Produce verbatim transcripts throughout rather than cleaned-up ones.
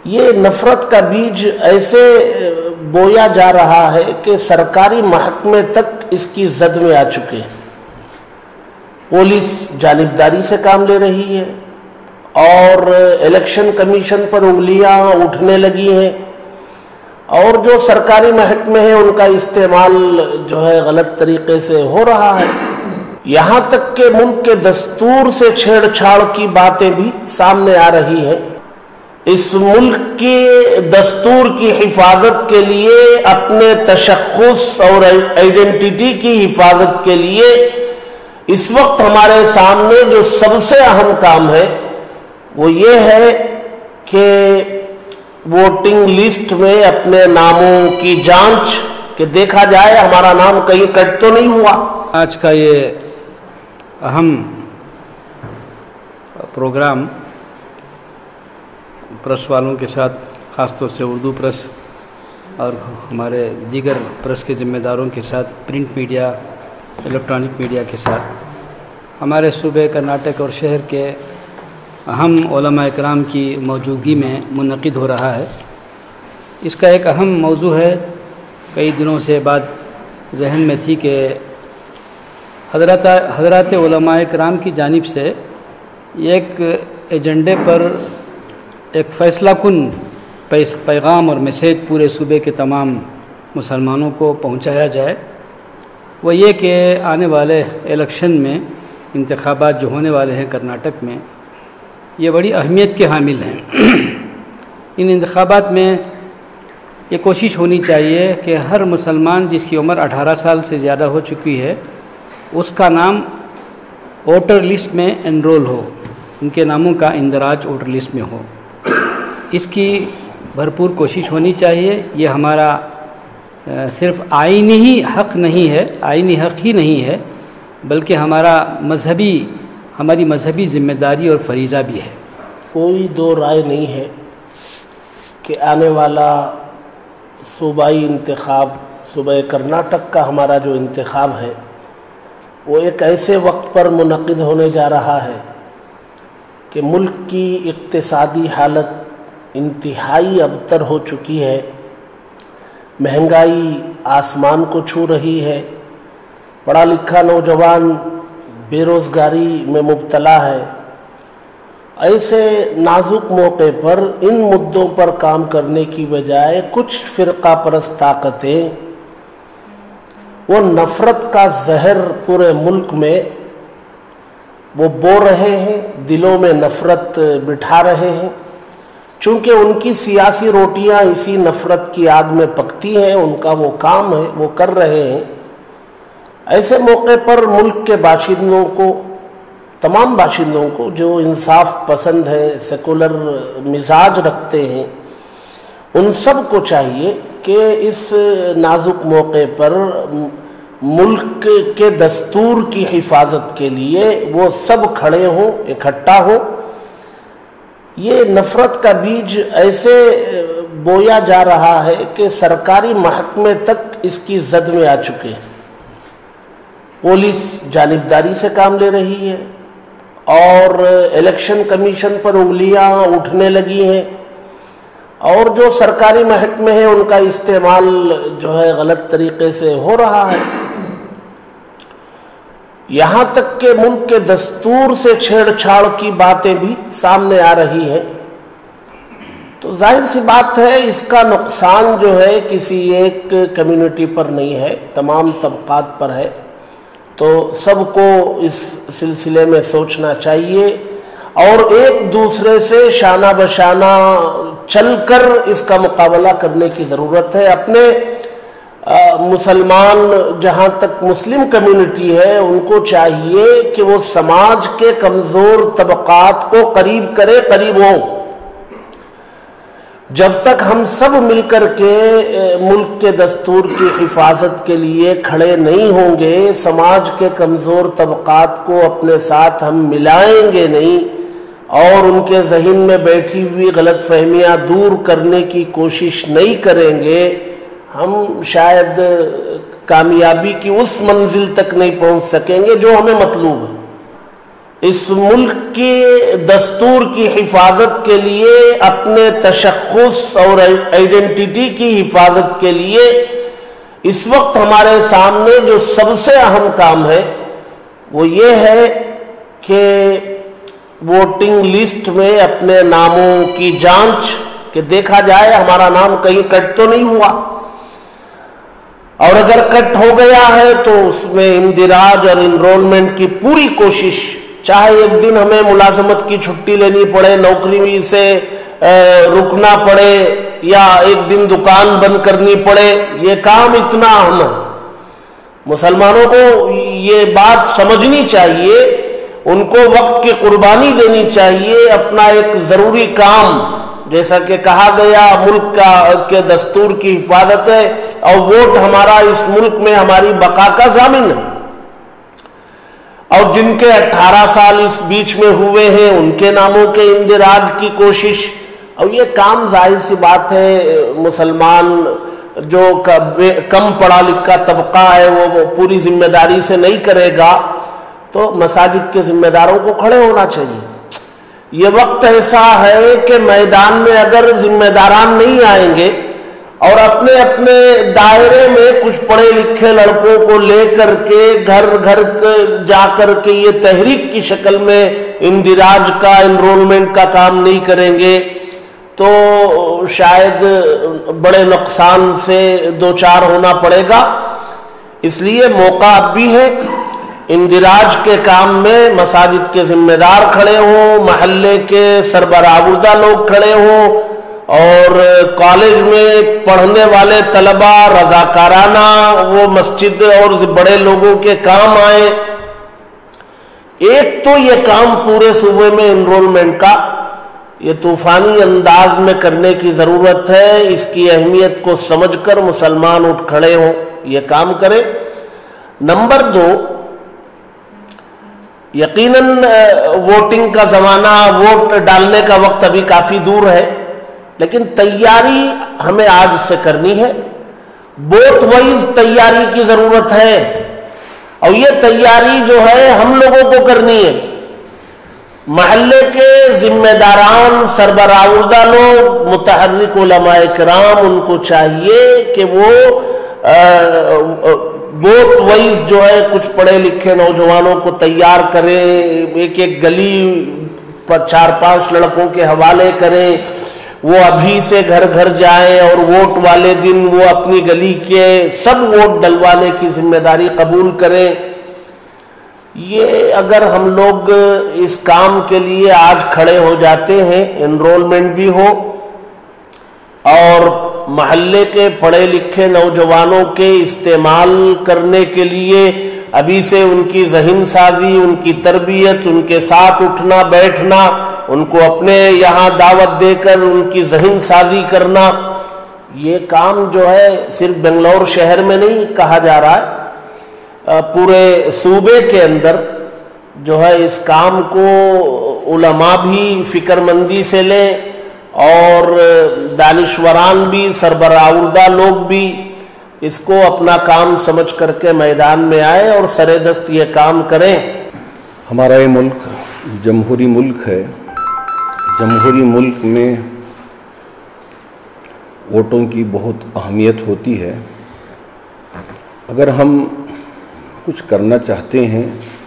یہ نفرت کا بیج ایسے بویا جا رہا ہے کہ سرکاری محکمے تک اس کی زد میں آ چکے ہیں۔ پولیس جانبداری سے کام لے رہی ہے اور الیکشن کمیشن پر انگلیاں اٹھنے لگی ہیں، اور جو سرکاری محکمے ہیں ان کا استعمال جو ہے غلط طریقے سے ہو رہا ہے۔ یہاں تک کہ ملک کے دستور سے چھیڑ چھاڑ کی باتیں بھی سامنے آ رہی ہیں۔ اس ملک کے دستور کی حفاظت کے لیے، اپنے تشخص اور آئیڈینٹی کی حفاظت کے لیے اس وقت ہمارے سامنے جو سب سے اہم کام ہے وہ یہ ہے کہ ووٹنگ لسٹ میں اپنے ناموں کی جانچ، کہ دیکھا جائے ہمارا نام کہیں کٹ تو نہیں ہوا۔ آج کا یہ اہم پروگرام پریس والوں کے ساتھ، خاص طور سے اردو پریس اور ہمارے دیگر پریس کے ذمہ داروں کے ساتھ، پرنٹ میڈیا، الیکٹرانک میڈیا کے ساتھ، ہمارے صوبے کرناٹک اور شہر کے اہم علماء اکرام کی موجودگی میں منعقد ہو رہا ہے۔ اس کا ایک اہم موضوع ہے، کئی دنوں سے بات ذہن میں تھی کہ حضرات حضرات علماء اکرام کی جانب سے ایک ایجنڈے پر ایک فیصلہ کن پیغام اور میسیج پورے صوبے کے تمام مسلمانوں کو پہنچایا جائے۔ وہ یہ کہ آنے والے الیکشن میں، انتخابات جو ہونے والے ہیں کرناٹک میں، یہ بڑی اہمیت کے حامل ہیں۔ ان انتخابات میں یہ کوشش ہونی چاہیے کہ ہر مسلمان جس کی عمر اٹھارہ سال سے زیادہ ہو چکی ہے، اس کا نام ووٹر لسٹ میں انرول ہو، ان کے ناموں کا اندراج ووٹر لسٹ میں ہو۔ اس کی بھرپور کوشش ہونی چاہیے۔ یہ ہمارا صرف آئینی ہی حق نہیں ہے، آئینی حق ہی نہیں ہے، بلکہ ہمارا مذہبی ہماری مذہبی ذمہ داری اور فریضہ بھی ہے۔ کوئی دو رائے نہیں ہے کہ آنے والا صوبائی انتخاب، صوبہ کرناٹک کا ہمارا جو انتخاب ہے، وہ ایک ایسے وقت پر منعقد ہونے جا رہا ہے کہ ملک کی اقتصادی حالت انتہائی ابتر ہو چکی ہے، مہنگائی آسمان کو چھو رہی ہے، پڑھا لکھا نوجوان بے روزگاری میں مبتلا ہے۔ ایسے نازک موقع پر ان مدوں پر کام کرنے کی بجائے کچھ فرقہ پرست طاقتیں وہ نفرت کا زہر پورے ملک میں وہ بو رہے ہیں، دلوں میں نفرت بٹھا رہے ہیں۔ چونکہ ان کی سیاسی روٹیاں اسی نفرت کی آگ میں پکتی ہیں، ان کا وہ کام ہے، وہ کر رہے ہیں۔ ایسے موقع پر ملک کے باشندوں کو، تمام باشندوں کو جو انصاف پسند ہے، سیکولر مزاج رکھتے ہیں، ان سب کو چاہیے کہ اس نازک موقع پر ملک کے دستور کی حفاظت کے لیے وہ سب کھڑے ہوں، اکٹھا ہوں۔ یہ نفرت کا بیج ایسے بویا جا رہا ہے کہ سرکاری محکمے تک اس کی زد میں آ چکے ہیں۔ پولیس جانبداری سے کام لے رہی ہے اور الیکشن کمیشن پر انگلیاں اٹھنے لگی ہیں، اور جو سرکاری محکمے ہیں ان کا استعمال جو ہے غلط طریقے سے ہو رہا ہے۔ یہاں تک کہ ملک کے دستور سے چھیڑ چھاڑ کی باتیں بھی سامنے آ رہی ہیں، تو ظاہر سی بات ہے اس کا نقصان جو ہے کسی ایک کمیونٹی پر نہیں ہے، تمام طبقات پر ہے۔ تو سب کو اس سلسلے میں سوچنا چاہیے اور ایک دوسرے سے شانہ بشانہ چل کر اس کا مقابلہ کرنے کی ضرورت ہے۔ اپنے مسلمان، جہاں تک مسلم کمیونٹی ہے، ان کو چاہیے کہ وہ سماج کے کمزور طبقات کو قریب کرے، قریب ہوں۔ جب تک ہم سب مل کر کے ملک کے دستور کی حفاظت کے لیے کھڑے نہیں ہوں گے، سماج کے کمزور طبقات کو اپنے ساتھ ہم ملائیں گے نہیں اور ان کے ذہن میں بیٹھی ہوئی غلط فہمیاں دور کرنے کی کوشش نہیں کریں گے، ہم شاید کامیابی کی اس منزل تک نہیں پہنچ سکیں گے جو ہمیں مطلوب ہے۔ اس ملک کی دستور کی حفاظت کے لیے، اپنے تشخص اور آئیڈینٹی کی حفاظت کے لیے اس وقت ہمارے سامنے جو سب سے اہم کام ہے وہ یہ ہے کہ ووٹنگ لسٹ میں اپنے ناموں کی جانچ، کہ دیکھا جائے ہمارا نام کہیں کٹ تو نہیں ہوا، اور اگر کٹ ہو گیا ہے تو اس میں اندراج اور انرولمنٹ کی پوری کوشش، چاہے ایک دن ہمیں ملازمت کی چھٹی لینی پڑے، نوکری سے رکنا پڑے، یا ایک دن دکان بند کرنی پڑے، یہ کام اتنا اہم ہے۔ مسلمانوں کو یہ بات سمجھنی چاہیے، ان کو وقت کی قربانی دینی چاہیے، اپنا ایک ضروری کام، جیسا کہ کہا گیا ملک کا کے دستور کی حفاظت ہے، اور ووٹ ہمارا اس ملک میں ہماری بقا کا ضامن ہے، اور جن کے اٹھارہ سال اس بیچ میں ہوئے ہیں ان کے ناموں کے اندراج کی کوشش، اور یہ کام ظاہر سی بات ہے مسلمان جو کم پڑھا لکھا طبقہ ہے وہ پوری ذمہ داری سے نہیں کرے گا، تو مساجد کے ذمہ داروں کو کھڑے ہونا چاہیے۔ یہ وقت ایسا ہے کہ میدان میں اگر ذمہ داران نہیں آئیں گے اور اپنے اپنے دائرے میں کچھ پڑھے لکھے لڑکوں کو لے کر کے گھر گھر جا کر کے یہ تحریک کی شکل میں اندراج کا، انرولمنٹ کا کام نہیں کریں گے، تو شاید بڑے نقصان سے دوچار ہونا پڑے گا۔ اس لیے موقع اب بھی ہے، اندراج کے کام میں مساجد کے ذمہ دار کھڑے ہوں، محلے کے سربراہ لوگ کھڑے ہوں، اور کالج میں پڑھنے والے طلبہ رضاکارانہ وہ مسجد اور بڑے لوگوں کے کام آئے۔ ایک تو یہ کام پورے صوبے میں انرولمنٹ کا یہ طوفانی انداز میں کرنے کی ضرورت ہے، اس کی اہمیت کو سمجھ کر مسلمان اٹھ کھڑے ہوں، یہ کام کرے۔ نمبر دو، یقیناً ووٹنگ کا زمانہ، ووٹ ڈالنے کا وقت ابھی کافی دور ہے، لیکن تیاری ہمیں آج سے کرنی ہے، بوتھ وائز تیاری کی ضرورت ہے، اور یہ تیاری جو ہے ہم لوگوں کو کرنی ہے۔ محلے کے ذمہ داران، سربراہ لوگ، متحرک علماء کرام، ان کو چاہیے کہ وہ بوتھ وائز جو ہے کچھ پڑھے لکھے نوجوانوں کو تیار کریں، ایک ایک گلی پر چار پانچ لڑکوں کے حوالے کریں، وہ ابھی سے گھر گھر جائیں اور ووٹ والے دن وہ اپنی گلی کے سب ووٹ ڈلوانے کی ذمہ داری قبول کریں۔ یہ اگر ہم لوگ اس کام کے لیے آج کھڑے ہو جاتے ہیں، انرولمنٹ بھی ہو اور محلے کے پڑھے لکھے نوجوانوں کے استعمال کرنے کے لیے ابھی سے ان کی ذہن سازی، ان کی تربیت، ان کے ساتھ اٹھنا بیٹھنا، ان کو اپنے یہاں دعوت دے کر ان کی ذہن سازی کرنا، یہ کام جو ہے صرف بنگلور شہر میں نہیں کہا جا رہا ہے، پورے صوبے کے اندر جو ہے اس کام کو علماء بھی فکر مندی سے لیں، اور دانشوران بھی، سربراہ لوگ بھی اس کو اپنا کام سمجھ کر کے میدان میں آئے اور سر دست یہ کام کریں۔ ہمارا یہ ملک جمہوری ملک ہے، جمہوری ملک میں ووٹوں کی بہت اہمیت ہوتی ہے۔ اگر ہم کچھ کرنا چاہتے ہیں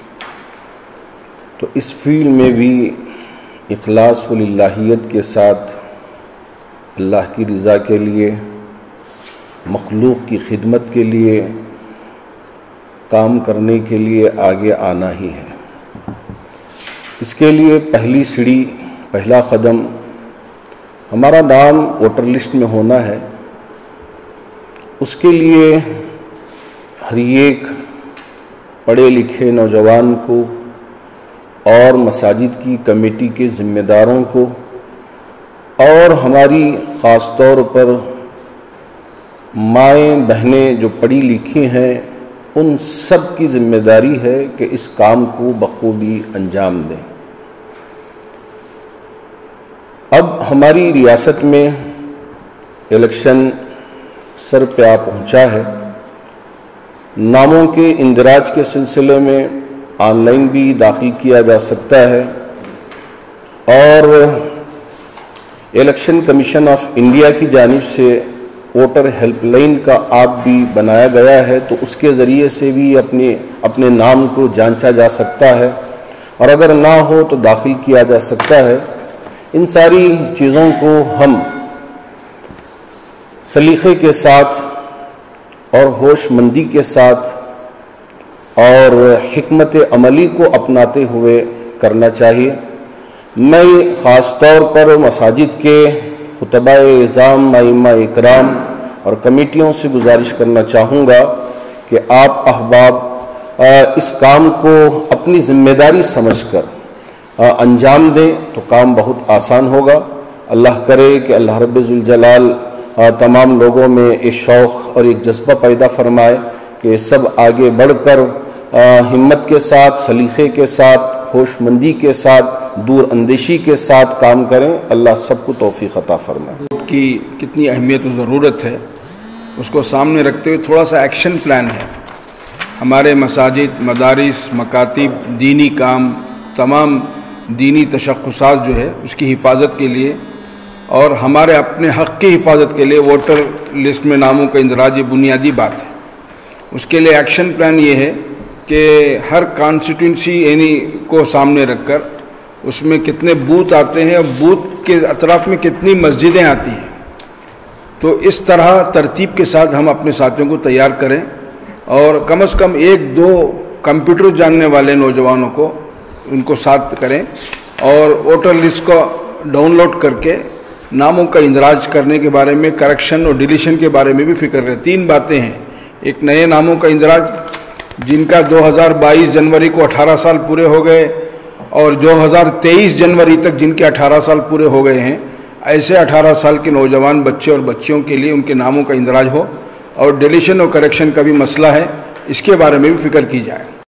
تو اس فیلڈ میں بھی اخلاص و للہیت کے ساتھ اللہ کی رضا کے لیے، مخلوق کی خدمت کے لیے کام کرنے کے لیے آگے آنا ہی ہے۔ اس کے لیے پہلی سیڑھی، پہلا قدم ہمارا نام ووٹر لسٹ میں ہونا ہے۔ اس کے لیے ہر ایک پڑھے لکھے نوجوان کو اور مساجد کی کمیٹی کے ذمہ داروں کو اور ہماری خاص طور پر مائیں بہنیں جو پڑھی لکھی ہیں ان سب کی ذمہ داری ہے کہ اس کام کو بخوبی انجام دیں۔ اب ہماری ریاست میں الیکشن سر پہ آ پہنچا ہے۔ ناموں کے اندراج کے سلسلے میں آن لائن بھی داخل کیا جا سکتا ہے، اور الیکشن کمیشن آف انڈیا کی جانب سے ووٹر ہیلپ لائن کا ایپ بھی بنایا گیا ہے، تو اس کے ذریعے سے بھی اپنے اپنے نام کو جانچا جا سکتا ہے، اور اگر نہ ہو تو داخل کیا جا سکتا ہے۔ ان ساری چیزوں کو ہم سلیقے کے ساتھ اور ہوش مندی کے ساتھ اور حکمت عملی کو اپناتے ہوئے کرنا چاہیے۔ میں خاص طور پر مساجد کے خطبہ اعظام، ائمہ اکرام اور کمیٹیوں سے گزارش کرنا چاہوں گا کہ آپ احباب اس کام کو اپنی ذمہ داری سمجھ کر انجام دیں تو کام بہت آسان ہوگا۔ اللہ کرے کہ اللہ رب ذوالجلال تمام لوگوں میں ایک شوق اور ایک جذبہ پیدا فرمائے کہ سب آگے بڑھ کر ہمت کے ساتھ، سلیقے کے ساتھ، ہوش مندی کے ساتھ، دور اندیشی کے ساتھ کام کریں۔ اللہ سب کو توفیق عطا فرمائے۔ ووٹ کی کتنی اہمیت و ضرورت ہے اس کو سامنے رکھتے ہوئے تھوڑا سا ایکشن پلان ہے۔ ہمارے مساجد، مدارس، مکاتب، دینی کام، تمام دینی تشخصات جو ہے اس کی حفاظت کے لیے اور ہمارے اپنے حق کی حفاظت کے لیے ووٹر لسٹ میں ناموں کا اندراج یہ بنیادی بات ہے۔ اس کے لیے ایکشن پلان یہ ہے کہ ہر کانسٹیٹوئنسی یعنی کو سامنے رکھ کر اس میں کتنے بوتھ آتے ہیں اور بوتھ کے اطراف میں کتنی مسجدیں آتی ہیں، تو اس طرح ترتیب کے ساتھ ہم اپنے ساتھیوں کو تیار کریں اور کم از کم ایک دو کمپیوٹر جاننے والے نوجوانوں کو ان کو ساتھ کریں اور ووٹر لسٹ کو ڈاؤن لوڈ کر کے ناموں کا اندراج کرنے کے بارے میں، کریکشن اور ڈیلیشن کے بارے میں بھی فکر کریں۔ تین باتیں ہیں، ایک نئے ناموں کا اندراج جن کا دو ہزار بائیس جنوری کو اٹھارہ سال پورے ہو گئے اور دو ہزار تیئیس جنوری تک جن کے اٹھارہ سال پورے ہو گئے ہیں، ایسے اٹھارہ سال کے نوجوان بچے اور بچیوں کے لیے ان کے ناموں کا اندراج ہو، اور ڈیلیشن اور کریکشن کا بھی مسئلہ ہے، اس کے بارے میں بھی فکر کی جائے۔